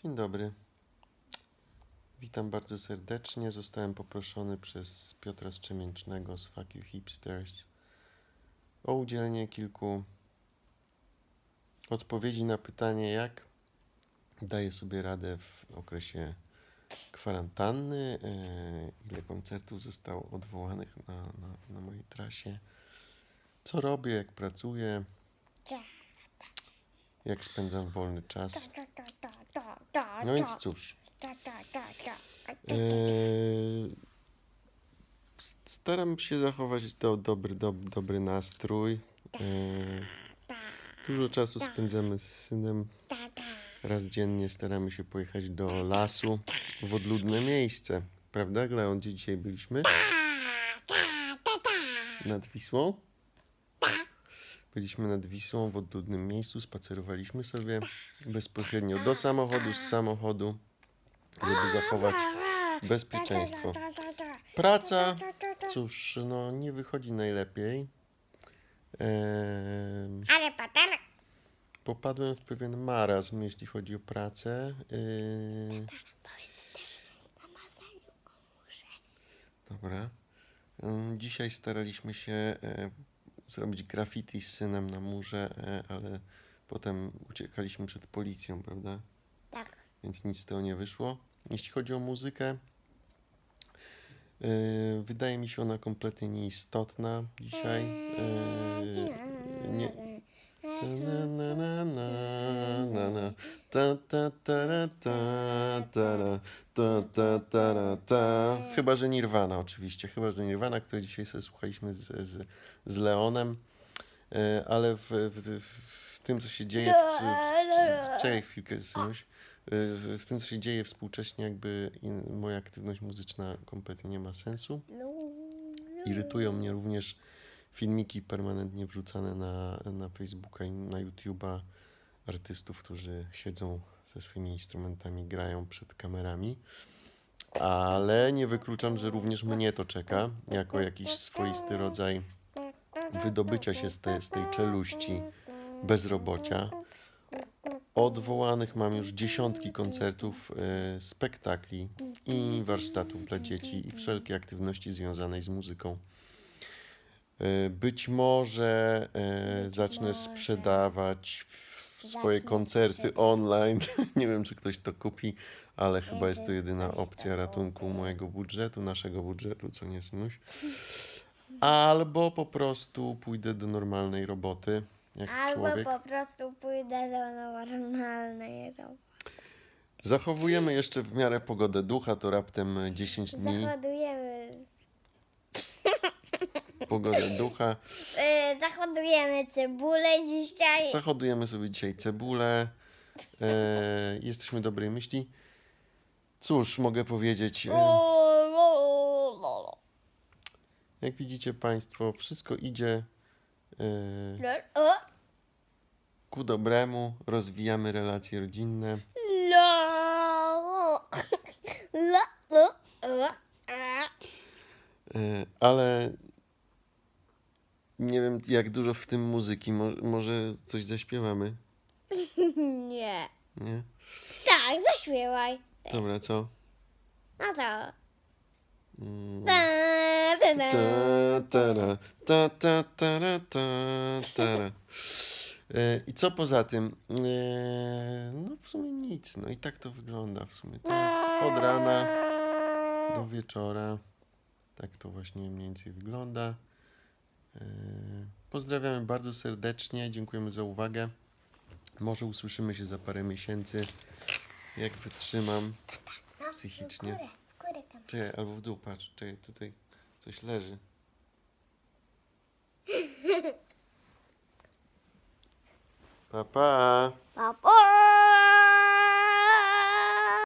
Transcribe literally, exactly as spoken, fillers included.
Dzień dobry. Witam bardzo serdecznie. Zostałem poproszony przez Piotra Strzemięcznego z Fuck You Hipsters o udzielenie kilku odpowiedzi na pytanie, jak daję sobie radę w okresie kwarantanny, ile koncertów zostało odwołanych na, na, na mojej trasie, co robię, jak pracuję, jak spędzam wolny czas. No więc cóż, Eee, staram się zachować do, dobry, do, dobry nastrój. Eee, dużo czasu spędzamy z synem. Raz dziennie staramy się pojechać do lasu, w odludne miejsce. Prawda, Gleon? Gdzie dzisiaj byliśmy? Nad Wisłą? Byliśmy nad Wisłą, w odludnym miejscu. Spacerowaliśmy sobie bezpośrednio do samochodu, z samochodu, żeby zachować bezpieczeństwo. Praca, cóż, no nie wychodzi najlepiej. Eee, Ale potem popadłem w pewien marazm, jeśli chodzi o pracę. Eee, powiedz też na mazaniu o murze. dobra. Eee, dzisiaj staraliśmy się e, zrobić graffiti z synem na murze, e, ale potem uciekaliśmy przed policją, prawda? Tak. Więc nic z tego nie wyszło. Jeśli chodzi o muzykę, yy, wydaje mi się ona kompletnie nieistotna dzisiaj. Yy, nie. Ta, na, na, na, na, na. Ta, ta, ta, ta, ta, ta, ta, ta, ta. Chyba że Nirvana, oczywiście. Chyba że Nirvana, której dzisiaj sobie słuchaliśmy z, z, z Leonem. Yy, ale w, w, w tym, co się dzieje w, w, w, czekaj chwilkę, synuś. W tym, co się dzieje współcześnie, jakby in, moja aktywność muzyczna kompletnie nie ma sensu. Irytują mnie również filmiki permanentnie wrzucane na, na Facebooka i na YouTube'a artystów, którzy siedzą ze swoimi instrumentami, grają przed kamerami. Ale nie wykluczam, że również mnie to czeka, jako jakiś swoisty rodzaj wydobycia się z, te, z tej czeluści bezrobocia. Odwołanych mam już dziesiątki koncertów, e, spektakli i warsztatów dla dzieci i wszelkie aktywności związanej z muzyką. E, być może e, zacznę sprzedawać swoje koncerty online. Nie wiem, czy ktoś to kupi, ale chyba jest to jedyna opcja ratunku mojego budżetu, naszego budżetu, co nie, synuś? Albo po prostu pójdę do normalnej roboty. Jak Albo człowiek. po prostu pójdę do normalnej roboty. Zachowujemy jeszcze w miarę pogodę ducha, to raptem dziesięć dni. Zahodujemy. Pogodę ducha. Yy, zahodujemy cebulę dzisiaj. Zahodujemy sobie dzisiaj cebulę. E, jesteśmy dobrej myśli. Cóż, mogę powiedzieć. E, jak widzicie Państwo, wszystko idzie e, O. ku dobremu. Rozwijamy relacje rodzinne. Lo. Lo. Lo. Lo. E, ale nie wiem, jak dużo w tym muzyki. Mo, może coś zaśpiewamy? Nie. Nie? Tak, zaśpiewaj. Dobra, co? No to. Mm. Ta, ta, ta. Ta, ta, ta, ta, ta, ta, ta, ta. E, I co poza tym? E, no w sumie nic. No i tak to wygląda w sumie. Tak, od rana do wieczora. Tak to właśnie mniej więcej wygląda. E, pozdrawiamy bardzo serdecznie. Dziękujemy za uwagę. Może usłyszymy się za parę miesięcy. Jak wytrzymam psychicznie. W górę, w górę tam. Czekaj, albo w dół, patrz. Czekaj, tutaj coś leży. Pa, pa. Papo.